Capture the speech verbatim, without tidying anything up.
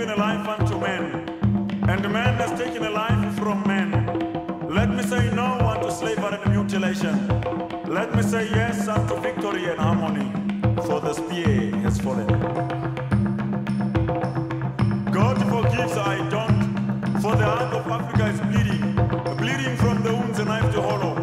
given a life unto man, and man has taken a life from man. Let me say no unto slavery and mutilation. Let me say yes unto victory and harmony, for the spear has fallen. God forgives, I don't, for the heart of Africa is bleeding, bleeding from the wounds and knife to hollow.